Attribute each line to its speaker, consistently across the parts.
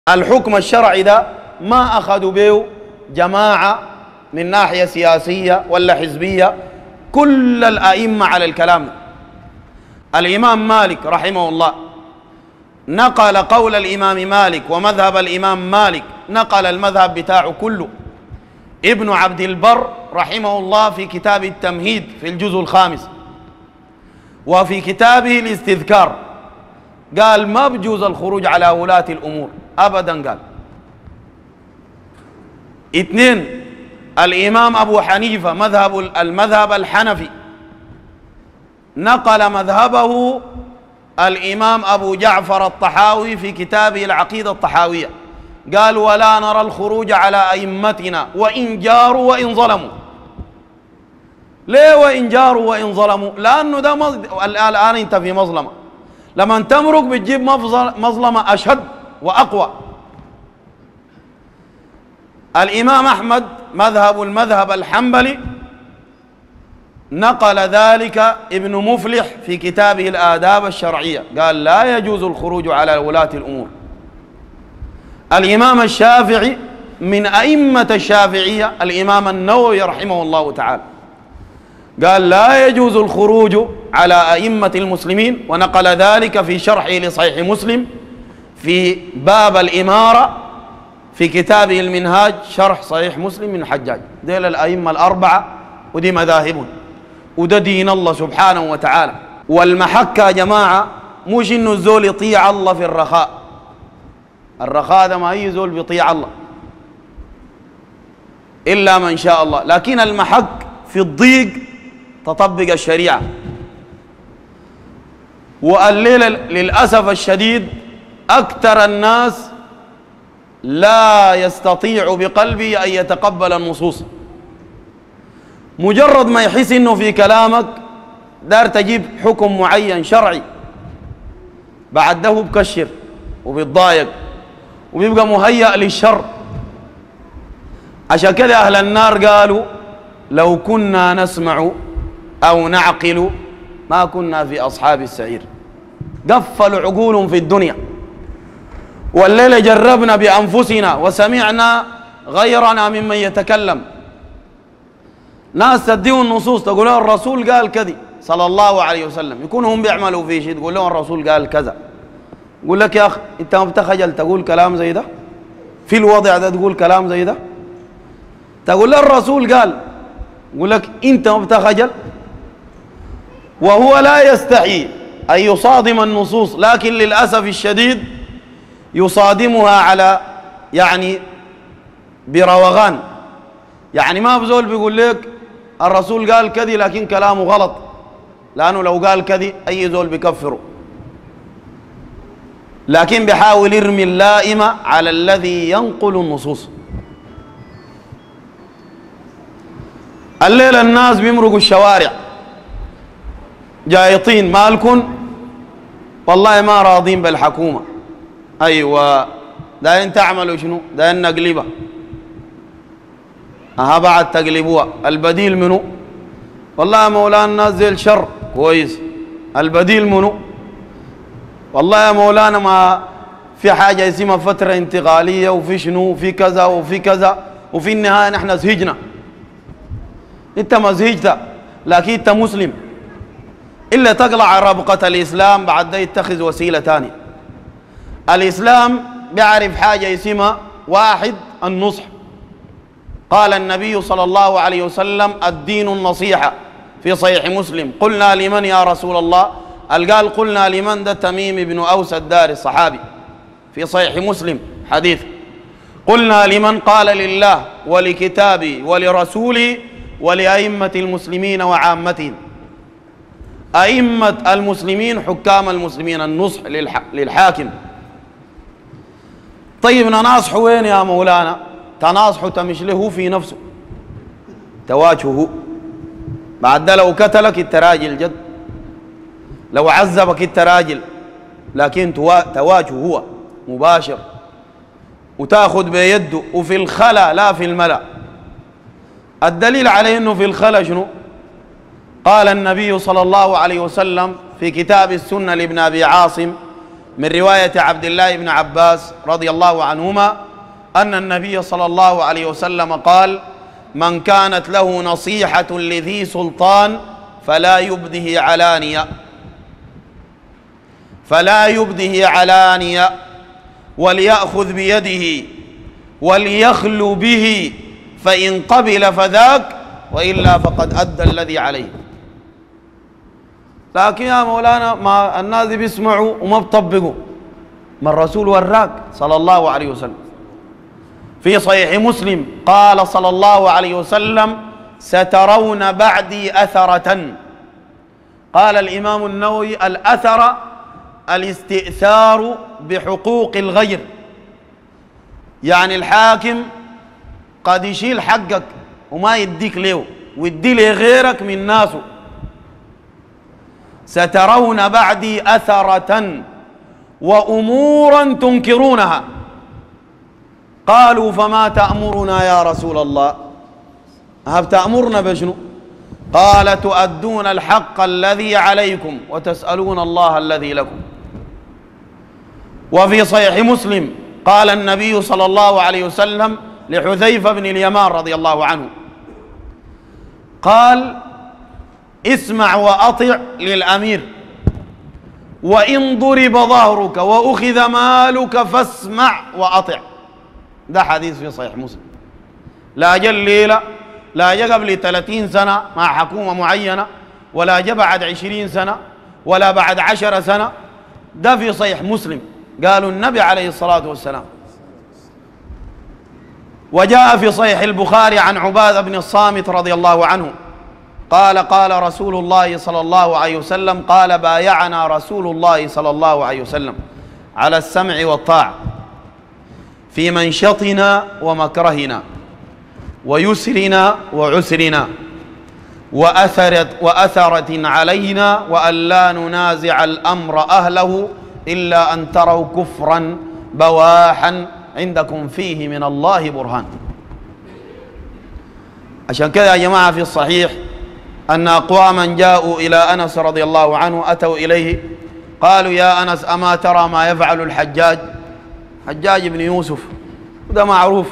Speaker 1: الحكم الشرعي ده ما أخذوا به جماعة من ناحية سياسية ولا حزبية، كل الأئمة على الكلام ده. الإمام مالك رحمه الله نقل قول الإمام مالك ومذهب الإمام مالك، نقل المذهب بتاعه كله. ابن عبد البر رحمه الله في كتاب التمهيد في الجزء الخامس وفي كتابه الاستذكار قال ما بجوز الخروج على ولاة الأمور أبدا. قال اثنين، الإمام أبو حنيفة المذهب الحنفي نقل مذهبه الإمام أبو جعفر الطحاوي في كتابه العقيدة الطحاوية، قال ولا نرى الخروج على أئمتنا وإن جاروا وإن ظلموا. ليه وإن جاروا وإن ظلموا؟ لأنه ده الآن أنت في مظلمة، لما تمرق بتجيب مظلمة أشد وأقوى. الإمام أحمد المذهب الحنبلي نقل ذلك ابن مفلح في كتابه الآداب الشرعية، قال لا يجوز الخروج على ولاة الأمور. الإمام الشافعي من أئمة الشافعية الإمام النووي رحمه الله تعالى قال لا يجوز الخروج على أئمة المسلمين، ونقل ذلك في شرحه لصحيح مسلم في باب الإمارة في كتابه المنهاج شرح صحيح مسلم من حجاج. ديل الأئمة الأربعة ودي مذاهبهم وده دين الله سبحانه وتعالى. والمحك يا جماعة مش إنه الزول يطيع الله في الرخاء ده ما أي زول بيطيع الله إلا من شاء الله، لكن المحك في الضيق تطبق الشريعة. والليلة للأسف الشديد أكثر الناس لا يستطيع بقلبه أن يتقبل النصوص، مجرد ما يحس إنه في كلامك دار تجيب حكم معين شرعي بعده بكشر وبيتضايق وبيبقى مهيأ للشر. عشان كده أهل النار قالوا لو كنا نسمع أو نعقل ما كنا في أصحاب السعير. قفلوا عقولهم في الدنيا، والليلة جربنا بأنفسنا وسمعنا غيرنا ممن يتكلم. ناس تديهم النصوص تقول لهم الرسول قال كذا صلى الله عليه وسلم، يكونوا هم بيعملوا في شيء تقول لهم الرسول قال كذا. يقول لك يا أخي أنت ما بتخجل تقول كلام زي ده في الوضع ده، تقول كلام زي ده، تقول له الرسول قال، يقول لك أنت ما بتخجل. وهو لا يستحي أن يصادم النصوص، لكن للأسف الشديد يصادمها على يعني بروغان. يعني ما بزول بيقول لك الرسول قال كذي لكن كلامه غلط، لأنه لو قال كذي أي زول بكفره، لكن بيحاول يرمي اللائمة على الذي ينقل النصوص. الليلة الناس بيمرقوا الشوارع جايطين مالكن، والله ما راضين بالحكومة. أيوة داين تعملوا شنو؟ داين نقلبها. بعد تقلبوها، البديل منو؟ والله يا مولانا الناس زي الشر كويس، البديل منو؟ والله يا مولانا ما في حاجة اسمها فترة انتقالية وفي شنو وفي كذا وفي كذا، وفي النهاية نحن زهجنا. انت ما زهجت لكن انت مسلم، إلا تقلع ربقة الإسلام بعد ده يتخذ وسيلة ثانية. الإسلام بيعرف حاجة اسمها واحد النصح. قال النبي صلى الله عليه وسلم الدين النصيحة في صحيح مسلم. قلنا لمن يا رسول الله؟ قال قلنا لمن؟ ده تميم بن أوس الداري الصحابي في صحيح مسلم حديث. قلنا لمن؟ قال لله ولكتابه ولرسوله ولأئمة المسلمين وعامتهم. أئمة المسلمين حكام المسلمين، النصح للحاكم. طيب نناصحه وين يا مولانا؟ تناصحه تمشله في نفسه، تواجهه. بعد ده لو قتلك التراجل جد، لو عذبك التراجل، لكن تواجهه هو مباشر وتاخذ بيده، وفي الخلا لا في الملا. الدليل عليه انه في الخلا شنو؟ قال النبي صلى الله عليه وسلم في كتاب السنة لابن أبي عاصم من رواية عبد الله بن عباس رضي الله عنهما أن النبي صلى الله عليه وسلم قال: من كانت له نصيحة لذي سلطان فلا يبده علانية وليأخذ بيده وليخلو به، فإن قبل فذاك وإلا فقد أدى الذي عليه. لكن يا مولانا ما الناس بيسمعوا وما بيطبقوا، ما الرسول وراك صلى الله عليه وسلم. في صحيح مسلم قال صلى الله عليه وسلم: سترون بعدي أثرة. قال الإمام النووي: الأثر الاستئثار بحقوق الغير، يعني الحاكم قد يشيل حقك وما يديك له ويدي لغيرك من ناسه. سترون بعدي أثرة وأمورا تنكرونها. قالوا: فما تأمرنا يا رسول الله؟ هب تأمرنا بشنو؟ قال: تؤدون الحق الذي عليكم وتسألون الله الذي لكم. وفي صحيح مسلم قال النبي صلى الله عليه وسلم لحذيفة بن اليمان رضي الله عنه، قال: اسمع وأطع للأمير، وإن ضرب ظهرك وأخذ مالك فاسمع وأطع. ده حديث في صحيح مسلم. لا جاء الليلة، لا جاء قبل 30 سنة مع حكومة معينة، ولا جاء بعد 20 سنة، ولا بعد 10 سنة. ده في صحيح مسلم، قالوا النبي عليه الصلاة والسلام. وجاء في صحيح البخاري عن عبادة بن الصامت رضي الله عنه قال: قال رسول الله صلى الله عليه وسلم: قال: بايعنا رسول الله صلى الله عليه وسلم على السمع والطاعة في منشطنا ومكرهنا ويسرنا وعسرنا وأثرة علينا، وأن لا ننازع الأمر أهله إلا أن تروا كفرا بواحا عندكم فيه من الله برهان. عشان كذا يا جماعة في الصحيح أن أقواما جاءوا إلى أنس رضي الله عنه، أتوا إليه قالوا: يا أنس، أما ترى ما يفعل حجاج بن يوسف، وده معروف.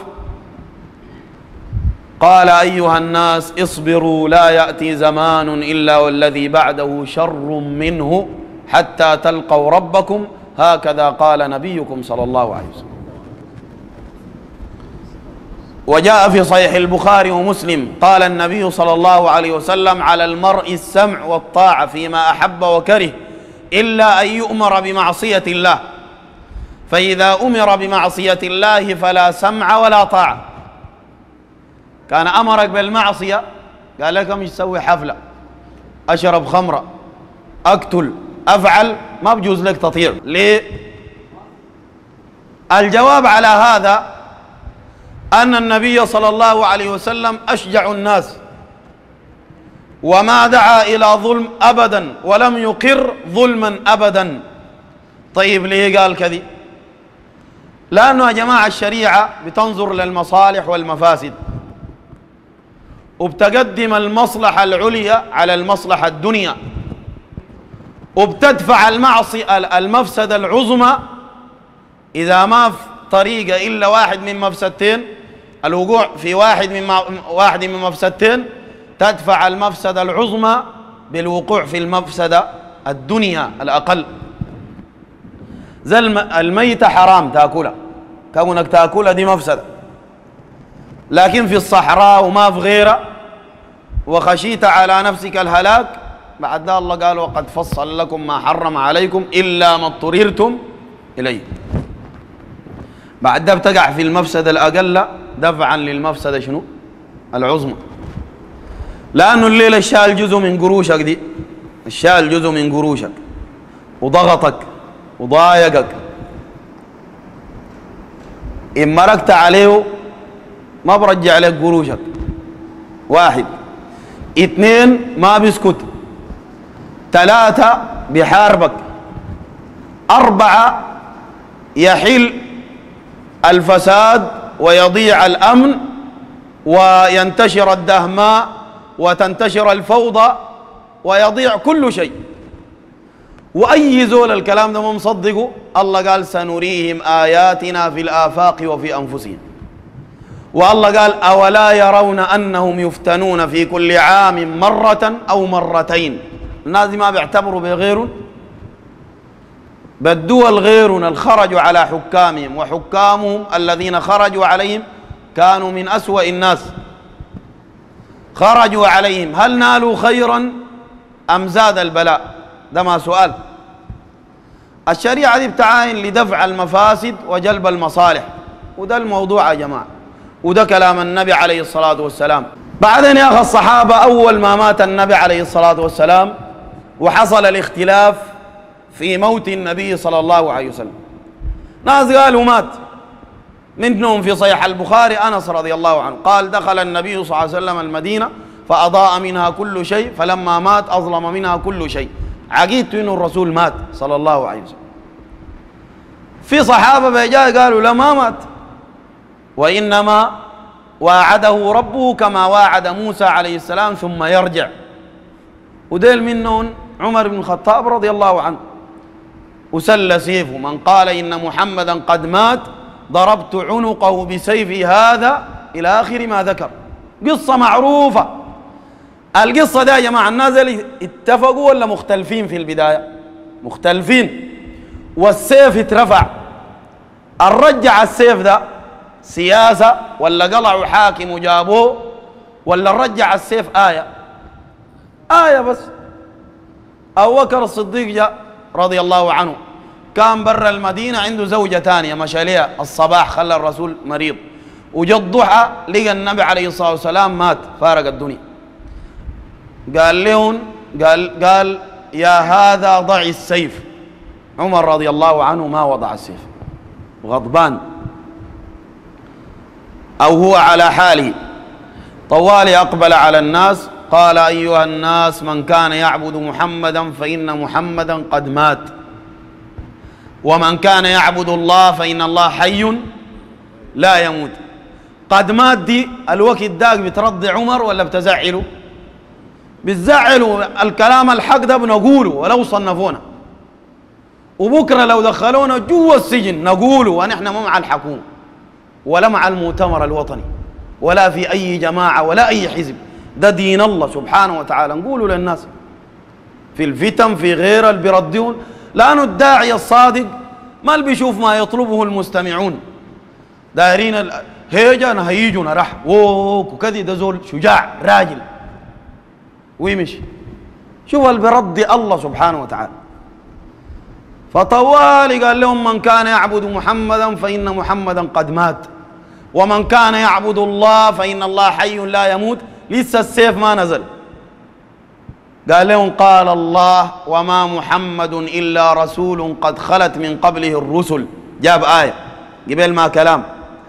Speaker 1: قال: أيها الناس اصبروا، لا يأتي زمان إلا والذي بعده شر منه حتى تلقوا ربكم، هكذا قال نبيكم صلى الله عليه وسلم. وجاء في صحيح البخاري ومسلم قال النبي صلى الله عليه وسلم: على المرء السمع والطاعة فيما أحب وكره إلا أن يؤمر بمعصية الله، فإذا أمر بمعصية الله فلا سمع ولا طاعة. كان أمرك بالمعصية، قال لك مش سوي حفلة، أشرب خمرة، أقتل، أفعل، ما بجوز لك تطيع. ليه؟ الجواب على هذا أن النبي صلى الله عليه وسلم أشجع الناس، وما دعا إلى ظلم أبدا، ولم يقر ظلما أبدا. طيب ليه قال كذي؟ لأنه يا جماعة الشريعة بتنظر للمصالح والمفاسد، وبتقدم المصلحة العليا على المصلحة الدنيا، وبتدفع المفسدة العظمى إذا ما في طريقة إلا واحد من مفسدتين، الوقوع في واحد من مفسدتين تدفع المفسدة العظمى بالوقوع في المفسدة الدنيا الأقل. زي الميتة حرام تأكلها، كونك تأكلها دي مفسدة، لكن في الصحراء وما في غيرها وخشيت على نفسك الهلاك، بعد ذا الله قال: وقد فصل لكم ما حرم عليكم إلا ما اضطررتم إليه. بعد ده بتقع في المفسدة الأقل دفعا للمفسدة شنو؟ العظمى. لأنه الليلة الشال جزء من قروشك، دي الشال جزء من قروشك وضغطك وضايقك، إن مركت عليه ما برجع لك قروشك. واحد. اثنين، ما بيسكت. ثلاثة، بحاربك. أربعة، يحل الفساد ويضيع الأمن وينتشر الدهماء وتنتشر الفوضى ويضيع كل شيء. وأي زول الكلام ده ما مصدقه، الله قال سنريهم آياتنا في الآفاق وفي أنفسهم. والله قال أولا يرون أنهم يفتنون في كل عام مرة أو مرتين. الناس ما بيعتبروا بغيرهم، بالدول غيرنا خرجوا على حكامهم، وحكامهم الذين خرجوا عليهم كانوا من أسوأ الناس. خرجوا عليهم، هل نالوا خيرا أم زاد البلاء؟ ده ما سؤال. الشريعة دي بتعاين لدفع المفاسد وجلب المصالح، وده الموضوع يا جماعة، وده كلام النبي عليه الصلاة والسلام. بعدين يا أخي الصحابة أول ما مات النبي عليه الصلاة والسلام وحصل الاختلاف في موت النبي صلى الله عليه وسلم، ناس قالوا مات، منهم في صحيح البخاري أنس رضي الله عنه قال دخل النبي صلى الله عليه وسلم المدينة فأضاء منها كل شيء، فلما مات أظلم منها كل شيء. عقيدت إنه الرسول مات صلى الله عليه وسلم. في صحابة بيجاء قالوا لا ما مات، وإنما واعده ربه كما واعد موسى عليه السلام ثم يرجع. وديل منهم عمر بن الخطاب رضي الله عنه، وسل سيفه، من قال إن محمدا قد مات ضربت عنقه بسيفي هذا إلى آخر ما ذكر. قصة معروفة. القصة ده يا جماعة الناس اللي اتفقوا ولا مختلفين في البداية؟ مختلفين. والسيف اترفع، الرجع السيف ده سياسة ولا قلعوا حاكم وجابوه، ولا رجع السيف آية بس. أبو بكر الصديق جاء رضي الله عنه، كان برا المدينة عنده زوجة ثانية مشى لها الصباح، خلى الرسول مريض، وجا الضحى لقى النبي عليه الصلاة والسلام مات فارق الدنيا. قال لهم قال يا هذا ضع السيف. عمر رضي الله عنه ما وضع السيف، غضبان أو هو على حاله. طوالي أقبل على الناس قال أيها الناس من كان يعبد محمدا فإن محمدا قد مات، ومن كان يعبد الله فإن الله حي لا يموت. قد مات دي الوقت داك بترضي عمر ولا بتزعله؟ بتزعله. الكلام الحق ده بنقوله ولو صنفونا، وبكرة لو دخلونا جوا السجن نقوله، ونحن ما مع الحكومة ولا مع المؤتمر الوطني ولا في أي جماعة ولا أي حزب. ده دين الله سبحانه وتعالى، نقوله للناس في الفتن في غير اللي بيردون، لأنه الداعي الصادق ما اللي بيشوف ما يطلبه المستمعون. دايرين هيجا هيجونا راح وكذي، ده زول شجاع راجل ويمشي. شوف اللي بيرضي الله سبحانه وتعالى. فطوالي قال لهم من كان يعبد محمدا فإن محمدا قد مات، ومن كان يعبد الله فإن الله حي لا يموت. لسه السيف ما نزل. قال لهم قال الله وما محمد إلا رسول قد خلت من قبله الرسل. جاب آية قبل ما كلام.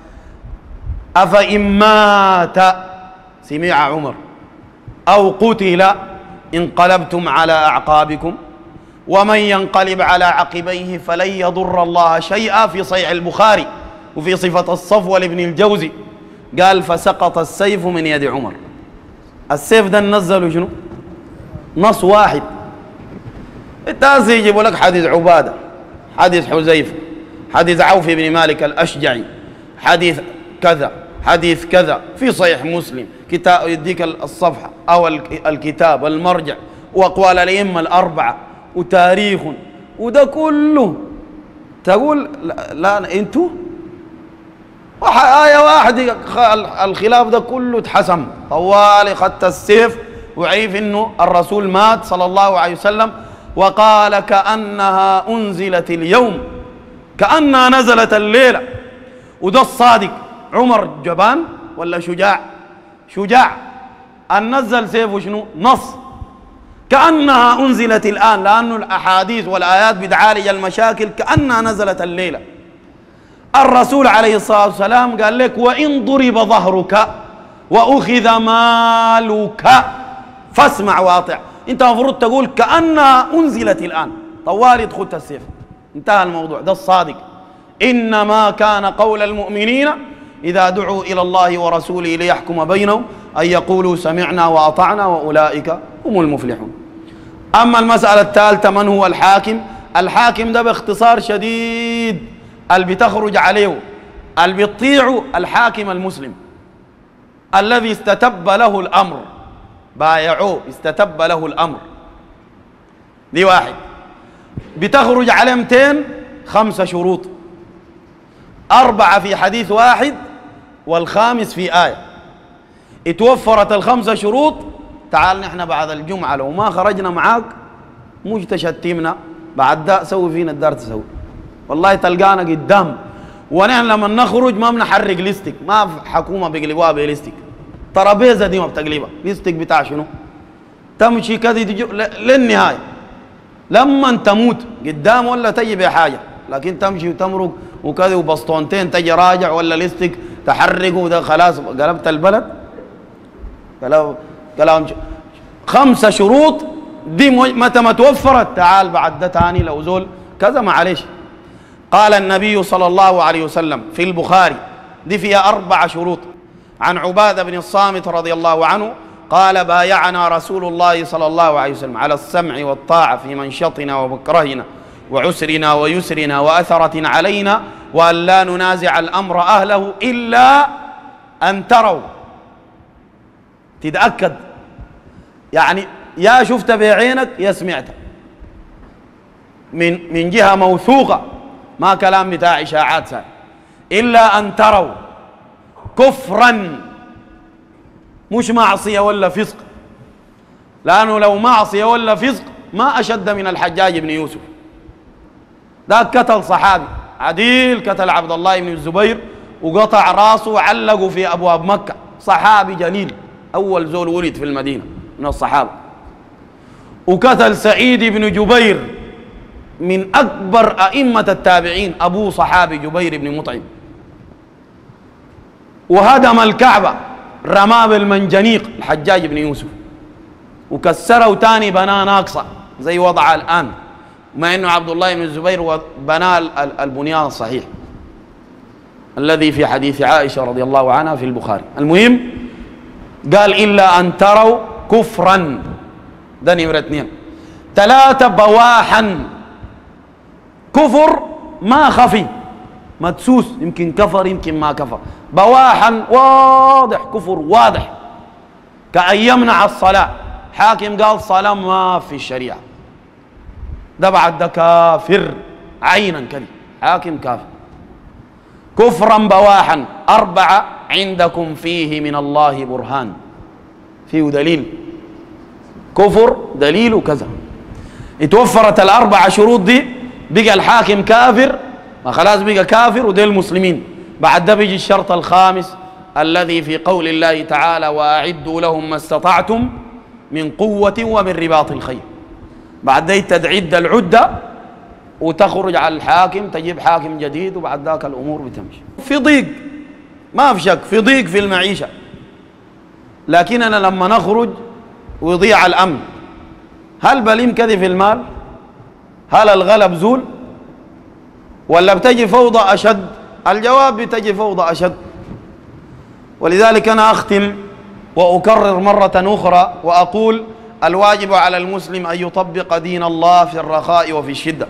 Speaker 1: أفإن مات سمع عمر أو قتل انقلبتم على أعقابكم ومن ينقلب على عقبيه فلن يضر الله شيئا. في صحيح البخاري وفي صفة الصفوة لابن الجوزي قال فسقط السيف من يد عمر. السيف ده نزلوا شنو؟ نص واحد. الناس يجيبوا لك حديث عبادة، حديث حذيفة، حديث عوف بن مالك الأشجعي، حديث كذا، حديث كذا في صحيح مسلم، كتاب يديك الصفحة أو الكتاب المرجع وأقوال الأئمة الأربعة وتاريخ، وده كله تقول لا انتوا آية واحدة الخلاف ده كله اتحسم. طوالي خدت السيف وعيف انه الرسول مات صلى الله عليه وسلم، وقال كأنها أنزلت اليوم، كأنها نزلت الليلة. وده الصادق. عمر جبان ولا شجاع؟ شجاع. أن نزل سيفه شنو؟ نص. كأنها أنزلت الآن، لأن الأحاديث والآيات بتعالج المشاكل كأنها نزلت الليلة. الرسول عليه الصلاة والسلام قال لك وإن ضرب ظهرك وأخذ مالك فاسمع واطع. أنت المفروض تقول كأنها أنزلت الآن. طوالي دخلت السيف، انتهى الموضوع. ده الصادق. إنما كان قول المؤمنين إذا دعوا إلى الله ورسوله ليحكم بينهم أن يقولوا سمعنا وأطعنا وأولئك هم المفلحون. أما المسألة الثالثة من هو الحاكم؟ الحاكم ده باختصار شديد اللي بتخرج عليه اللي بيطيع الحاكم المسلم الذي استتب له الأمر، بايعوه استتب له الأمر، دي واحد. بتخرج عليه 205 شروط، 4 في حديث واحد والخامس في آية. اتوفرت ال5 شروط، تعال نحن بعد الجمعة لو ما خرجنا معاك مش تشتمنا بعد ده سوي فينا الدار تسوي، والله تلقانا قدام. ونحن لما نخرج ما بنحرق ليستك، ما في حكومة بيقلبوها بليستك، ترابيزة دي ما بتقلبها، ليستك بتاع شنو؟ تمشي كذا للنهاية، لما تموت قدام ولا تجي بحاجة، لكن تمشي وتمرق وكذا وبسطونتين تجي راجع ولا ليستك تحرقه، وده خلاص قلبت البلد. كلام 5 شروط دي متى ما توفرت تعال بعد ده تاني لو زول كذا معلش. قال النبي صلى الله عليه وسلم في البخاري دي فيها 4 شروط، عن عبادة بن الصامت رضي الله عنه قال بايعنا رسول الله صلى الله عليه وسلم على السمع والطاعة في منشطنا ومكرهنا وعسرنا ويسرنا وأثرة علينا، وأن لا ننازع الأمر أهله إلا أن تروا، تتأكد يعني يا شفت بعينك يا سمعت من جهة موثوقة، ما كلام بتاع إشاعات سهل. إلا أن تروا كفرا، مش معصية ولا فسق، لأنه لو معصية ولا فسق ما أشد من الحجاج بن يوسف، ده قتل صحابي عديل، قتل عبد الله بن الزبير وقطع راسه وعلقه في أبواب مكة، صحابي جليل أول زول ولد في المدينة من الصحابة. وقتل سعيد بن جبير من أكبر أئمة التابعين، أبوه صحابي جبير بن مطعم. وهدم الكعبة رماه بالمنجنيق الحجاج بن يوسف، وكسره تاني بناه ناقصة زي وضعها الآن، مع أنه عبد الله بن الزبير بنى البنيان الصحيح الذي في حديث عائشة رضي الله عنها في البخاري. المهم قال إلا أن تروا كفرا، ده نمرة 2. 3 بواحا، كفر ما خفي مدسوس، يمكن كفر يمكن ما كفر، بواحا واضح، كفر واضح، كأن يمنع الصلاة، حاكم قال صلاة ما في الشريعة، ده بعد ده كافر عينا كذا، حاكم كافر. كفرا بواحا. 4 عندكم فيه من الله برهان، فيه دليل، كفر دليل وكذا. اتوفرت ال4 شروط دي بقى الحاكم كافر، ما خلاص بقى كافر ودي المسلمين. بعد ده بيجي الشرط الخامس الذي في قول الله تعالى وأعدوا لهم ما استطعتم من قوة ومن رباط الخيل. بعد ده تدعد العدة وتخرج على الحاكم، تجيب حاكم جديد، وبعد ذاك الأمور بتمشي. في ضيق ما في شك، في ضيق في المعيشة، لكننا لما نخرج ويضيع الأمن، هل بليم كذا في المال؟ هل الغلب زول؟ ولا بتجي فوضى أشد؟ الجواب بتجي فوضى أشد. ولذلك أنا أختم وأكرر مرة أخرى وأقول الواجب على المسلم أن يطبق دين الله في الرخاء وفي الشدة.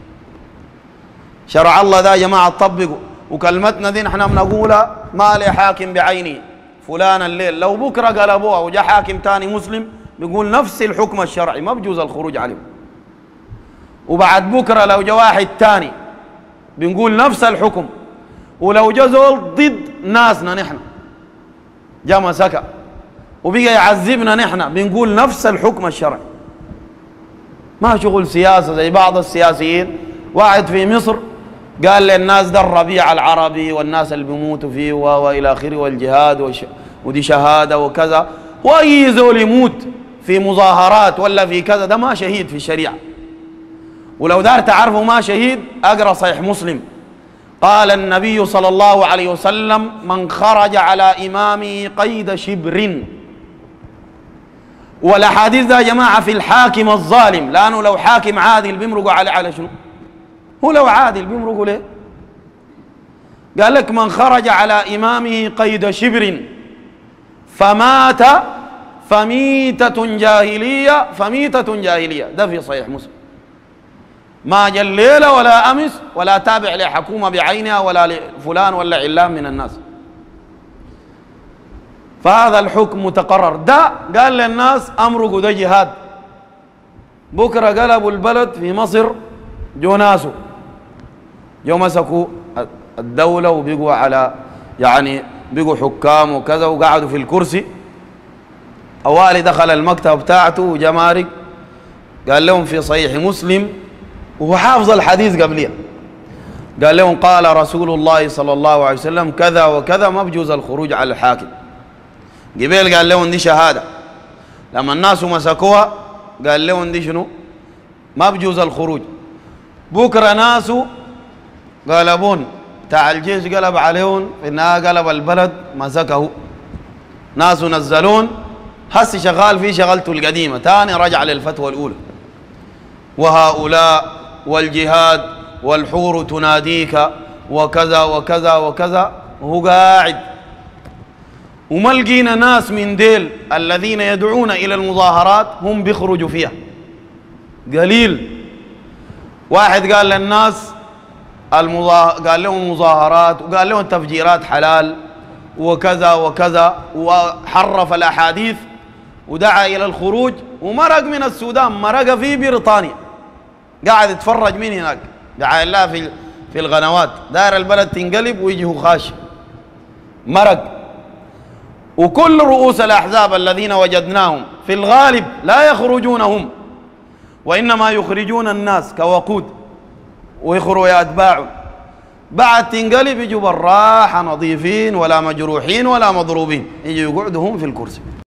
Speaker 1: شرع الله ده يا جماعة طبقوا، وكلمتنا دي نحن بنقولها ما لحاكم بعينه فلان الليل، لو بكرة قلبوها وجاء حاكم تاني مسلم بيقول نفس الحكم الشرعي ما بجوز الخروج عليه، وبعد بكرة لو جاء واحد تاني بنقول نفس الحكم، ولو جاء زول ضد ناسنا نحن جاء مسكة وبقى يعذبنا نحن بنقول نفس الحكم الشرعي، ما شغل سياسة زي بعض السياسيين. واحد في مصر قال للناس ده الربيع العربي والناس اللي بيموتوا فيه والى اخره والجهاد ودي شهاده وكذا، واي زول يموت في مظاهرات ولا في كذا ده ما شهيد في الشريعه. ولو دار تعرفوا ما شهيد اقرا صحيح مسلم، قال النبي صلى الله عليه وسلم من خرج على امامه قيد شبر. والاحاديث ده يا جماعه في الحاكم الظالم، لانه لو حاكم عادل بيمرقوا على شنو؟ هو لو عادل بيمرقوا ليه؟ قال لك من خرج على إمامه قيد شبر فمات فميتة جاهلية، فميتة جاهلية. ده في صحيح مسلم. ما جا الليلة ولا أمس ولا تابع لحكومة بعينها ولا لفلان ولا علام من الناس. فهذا الحكم متقرر. ده قال للناس أمرقوا ده جهاد. بكرة قلبوا البلد في مصر، جو ناسه جو مسكوا الدولة وبقوا على يعني بقوا حكام وكذا وقعدوا في الكرسي. أوالي دخل المكتب بتاعته وجمارك قال لهم في صحيح مسلم وهو حافظ الحديث قبليه، قال لهم قال رسول الله صلى الله عليه وسلم كذا وكذا، ما بجوز الخروج على الحاكم. قبيل قال لهم دي شهادة، لما الناس مسكوها قال لهم دي شنو؟ ما بجوز الخروج. بكرة ناسه قلبون بتاع الجيش قلب عليهم، في النهاية قلب البلد مسكه، ناسه نزلون، هسي شغال في شغلته القديمة تاني رجع للفتوى الأولى. وهؤلاء والجهاد والحور تناديك وكذا وكذا وكذا، وهو قاعد. وما لقينا ناس من ديل الذين يدعون إلى المظاهرات هم بيخرجوا فيها، قليل. واحد قال للناس قال لهم مظاهرات وقال لهم تفجيرات حلال وكذا وكذا، وحرف الأحاديث ودعا إلى الخروج، ومرق من السودان، مرق في بريطانيا، قاعد يتفرج من هناك، دعا الله في القنوات، داير البلد تنقلب ويجيه خاش، مرق. وكل رؤوس الأحزاب الذين وجدناهم في الغالب لا يخرجون هم، وإنما يخرجون الناس كوقود ويخرجوا أتباعهم، بعد تنقلب يجوا بالراحة نظيفين ولا مجروحين ولا مضروبين، يجوا يقعدوا هم في الكرسي.